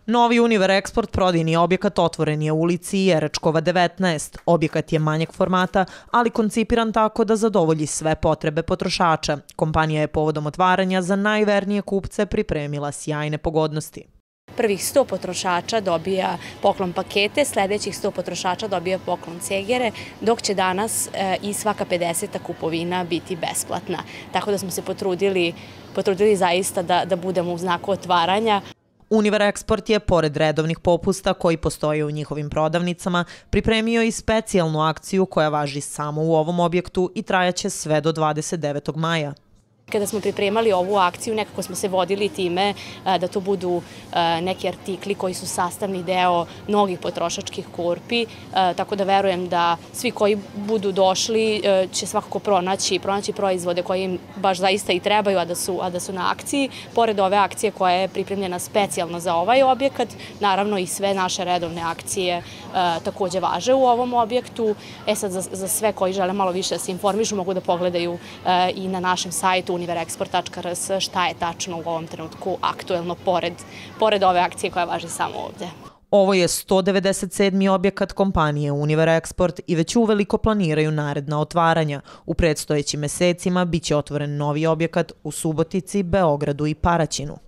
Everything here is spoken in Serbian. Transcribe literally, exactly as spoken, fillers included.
Novi Univer Eksport prodajni objekat otvoren je u ulici Jerečkova devetnaest. Objekat je manjeg formata, ali koncipiran tako da zadovolji sve potrebe potrošača. Kompanija je povodom otvaranja za najvernije kupce pripremila sjajne pogodnosti. Prvih sto potrošača dobija poklon pakete, sljedećih sto potrošača dobija poklon cegere, dok će danas i svaka pedeseta kupovina biti besplatna. Tako da smo se potrudili, potrudili zaista da, da budemo u znaku otvaranja. Univer Eksport je, pored redovnih popusta koji postoje u njihovim prodavnicama, pripremio i specijalnu akciju koja važi samo u ovom objektu i trajaće sve do dvadeset devetog maja. Kada smo pripremali ovu akciju, nekako smo se vodili time da to budu neki artikli koji su sastavni deo mnogih potrošačkih korpi, tako da verujem da svi koji budu došli će svakako pronaći, pronaći proizvode koji im baš zaista i trebaju, a da su, a da su na akciji. Pored ove akcije koja je pripremljena specijalno za ovaj objekat, naravno i sve naše redovne akcije također važe u ovom objektu. E sad, za, za sve koji žele malo više da se informišu, mogu da pogledaju i na našem sajtu univer eksport tačka r s šta je tačno u ovom trenutku aktuelno pored, pored ove akcije koja važi samo ovdje. Ovo je sto devedeset sedmi objekat kompanije Univer Eksport i već uveliko planiraju naredna otvaranja. U predstojećim mesecima biće otvoren novi objekat u Subotici, Beogradu i Paraćinu.